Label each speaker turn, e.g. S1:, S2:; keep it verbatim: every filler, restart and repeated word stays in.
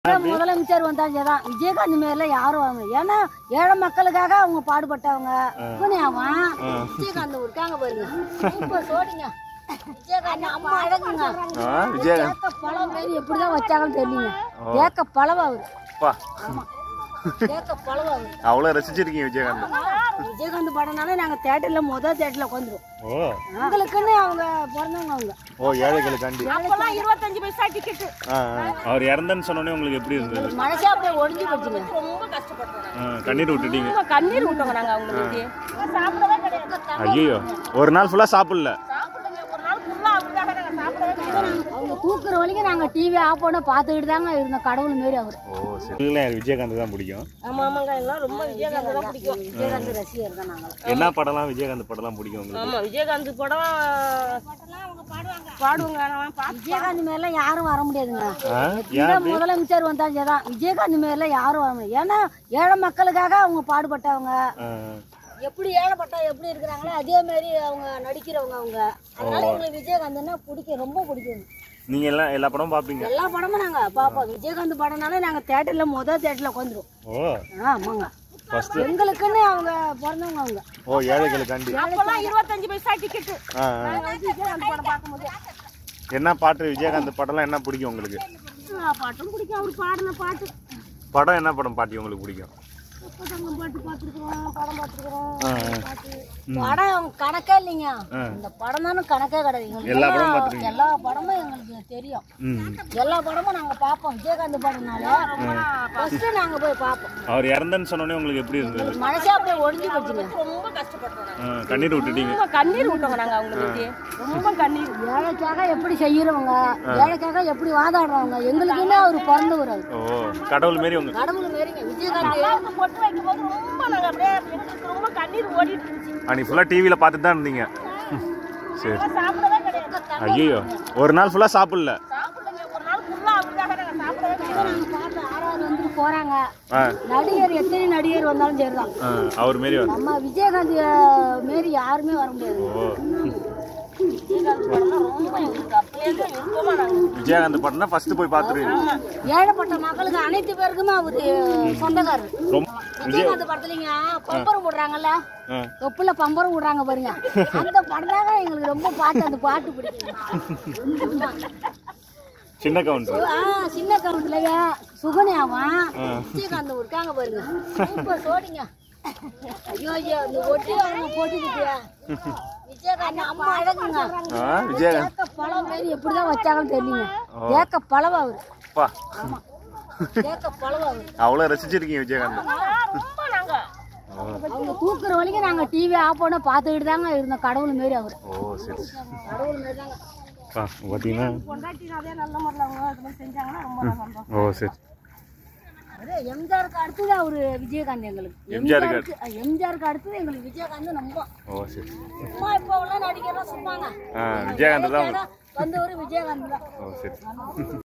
S1: முதலமைச்சர் வந்தாங்கதான் விஜயகாந்த் மேல யாரும் வாங்க. ஏன்னா ஏழை மக்களுக்காக அவங்க பாடுபட்டவங்க. அவன் விஜயகாந்த் இருக்காங்க பாருங்க, சூப்பர் சோடிங்க. விஜயகாந்த் அம்மா அழகுங்க. ஏக்க பழம் பேரு எப்படிதான் வச்சாங்கன்னு தெரியலங்க. ஏக்க பழவா அவரு. ஆமா, ஏக்க பழவா அவரு.
S2: அவ்வளவு ரசிச்சிருக்கீங்க விஜயகாந்த்.
S1: விஜயகாந்த் படம்னாலே நாங்க தியேட்டர்ல முதல் தியேட்டர்ல உட்காந்துருவோம். உங்களுக்குன்னு அவங்க பிறந்தவங்க அவங்க.
S2: ஓ, ஏழைகளுக்காண்டி.
S1: அப்பெல்லாம் இருபத்தஞ்சு பைசா டிக்கெட்.
S2: அவர் இறந்தன்னு சொன்னோன்னே உங்களுக்கு எப்படி இருந்தது?
S1: மனசே அப்படியே ஒடிஞ்சு போச்சுங்க. ரொம்ப கஷ்டப்பட்டோம்.
S2: கண்ணீர் விட்டுட்டீங்க.
S1: கண்ணீர் விட்டோங்க நாங்க அவங்களுக்கு. சாப்பிடவே கிடையாது.
S2: ஐயோ, ஒரு நாள் ஃபுல்லா சாப்பிடல.
S1: அவங்க தூக்குற வரைக்கும் நாங்க டிவி ஆஃப் பண்ண பாத்துக்கிட்டு தாங்க இருந்தோம். கடவுள் மாரி அவர்.
S2: ஓ சரி. விஜயகாந்த் தான் பிடிக்கும்.
S1: ஆமா ஆமாங்க, எல்லாம் ரொம்ப விஜயகாந்த் தான் பிடிக்கும். விஜயகாந்த் ரசிகர் தான் நாங்க.
S2: என்ன படம்லாம் விஜயகாந்த் படம்லாம் பிடிக்கும் உங்களுக்கு?
S1: ஆமா, விஜயகாந்த் படம் அவங்க பாடுவாங்க பாடுவாங்க. விஜயகாந்த் மேல யாரும் வர முடியாதுங்க. இந்த முதலமைச்சர் வந்தாங்கதான் விஜயகாந்த் மேல யாரும் வர முடியாது. ஏன்னா ஏழை மக்களுக்காக அவங்க பாடுபட்டவங்க. எப்படி ஏழைப்பட்டா எப்படி இருக்கிறாங்களோ அதே மாதிரி அவங்க நடிக்கிறவங்க அவங்க. அதனால எங்களுக்கு விஜயகாந்த்னா பிடிக்கும், ரொம்ப பிடிக்கும்.
S2: நீங்க எல்லாம் எல்லா படமும் பாப்பீங்க? எல்லா
S1: படமும் நாங்க பாப்போம். விஜயகாந்த் படம்னாலே நாங்க தியேட்டர்ல முதல் தியேட்டர்ல உட்காந்துருவோம். ஓ ஆமாங்க, எங்களுக்குன்னு அவங்க பிறந்தவங்க அவங்க.
S2: ஓ, ஏழைகளுக்காண்டி.
S1: அப்பெல்லாம் இருபத்தஞ்சு பைசா டிக்கெட். படம் பார்க்கும்போது
S2: என்ன பாட்டு விஜயகாந்த் படம்லாம் என்ன பிடிக்கும் உங்களுக்கு?
S1: பாட்டும் பிடிக்கும், அவர் பாடின பாட்டு.
S2: படம் என்ன படம் பாட்டி உங்களுக்கு பிடிக்கும்?
S1: படம் கணக்கே இல்லைங்க. இந்த படம் தானே கணக்கே கிடையாது. எல்லா படமும் எல்லா படமும் எங்களுக்கு தெரியும். எல்லா படமும் நாங்க பாப்போம். விஜயகாந்த் படம்னால ஃபர்ஸ்ட் நாங்க போய் பாப்போம்.
S2: அவர் இறந்தன்னு சொன்னோனே உங்களுக்கு எப்படி இருந்தது?
S1: மனசே அப்படியே ஒடிஞ்சு போச்சுங்க. ரொம்ப கஷ்டப்பட்டோம்.
S2: கண்ணீர் விட்டுட்டீங்க.
S1: ரொம்ப கண்ணீர் விட்டோங்க நாங்க அவங்களுக்கு. ரொம்ப கண்ணீர். ஏழைக்காக எப்படி செய்யறவங்க, ஏழைக்காக எப்படி வாதாடுறவங்க, எங்களுக்குமே அவர் பிறந்தவர். அவர்
S2: ஓ, கடவுள் மாரி. உங்க கடவுள்
S1: மாரிங்க விஜயகாந்த். பொட்டு வைக்கும்போது ரொம்ப நாங்க அப்படியே எங்களுக்கு ரொம்ப கண்ணீர் ஓடிட்டு இருந்துச்சு.
S2: அன்னைக்கு ஃபுல்லா டிவில பார்த்துட்டு தான் இருந்தீங்க. சரி.
S1: சாப்பிடவே கிடையாது.
S2: ஐயோ, ஒரு நாள் ஃபுல்லா சாப்பிடல.
S1: சாப்பிடுங்க, ஒரு நாள் ஃபுல்லா அப்படியே நாங்க சாப்பிடவே கிடையாது. பாட்டு ஆறாவது வந்து போறாங்க. நடிகர் எத்தனை நடிகர் வந்தாலும் சரிதான்.
S2: அவர் மாரி வரும். நம்ம
S1: விஜயகாந்த் மாரி யாருமே வர முடியாது.
S2: விஜயகாந்த் படம் தான் ஃபர்ஸ்ட் போய் பாத்துருவீங்க.
S1: ஏழைப்பட்ட மக்களுக்கு அனைத்து பேருக்குமே அவரு சொந்தக்காரர். விஜயகாந்த் படத்துலங்க பம்பரம் போடுறாங்கல்ல, தொப்புல பம்பரம் விடுறாங்க பாருங்க, அந்த படம் தாங்க எங்களுக்கு ரொம்ப பாட்டு. அந்த பாட்டு பிடிக்கும்.
S2: சின்ன கவுண்டர்.
S1: சின்ன கவுண்டர்லங்க சுகன்யாவன் விஜயகாந்த் இருக்காங்க பாருங்க, சூப்பர் சோடிங்க. ஐயோ ஐயோ, இந்த ஒட்டி அவங்க போட்டுக்கிட்டியா. விஜயகாந்த் அம்மா அழகுங்க. ஏக்க பழம் பேரு எப்படிதான் வச்சாங்கன்னு தெரியலங்க. ஏக்க பழவா அவரு. ஆமா, ஏக்க பழவா அவரு.
S2: அவ்வளவு ரசிச்சிருக்கீங்க விஜயகாந்த்.
S1: ரொம்ப நாங்க அவங்க தூக்குற வரைக்கும் நாங்க டிவி ஆஃப் பண்ண பாத்துக்கிட்டு தாங்க இருந்தோம். கடவுள் மாரி அவரு.
S2: ஓ சரி.
S1: கடவுள் மாரி தாங்க.
S2: பாத்தீங்கன்னா
S1: பொண்டாட்டினாதே நல்ல முறையில் அவங்க அது மாதிரி செஞ்சாங்கன்னா ரொம்ப சந்தோஷம்.
S2: ஓ சரி.
S1: எம்ஜிஆருக்கு அடுத்தது அவரு விஜயகாந்த் எங்களுக்கு. எம்ஜிஆருக்கு எம்ஜிஆருக்கு அடுத்தது எங்களுக்கு விஜயகாந்த் ரொம்ப.
S2: ஓ சரி.
S1: சும்மா இப்போ உள்ள நடிகர்லாம் சும்மாங்க.
S2: விஜயகாந்த் தான்
S1: வந்தவரு விஜயகாந்த் தான்.
S2: ஓ சரி.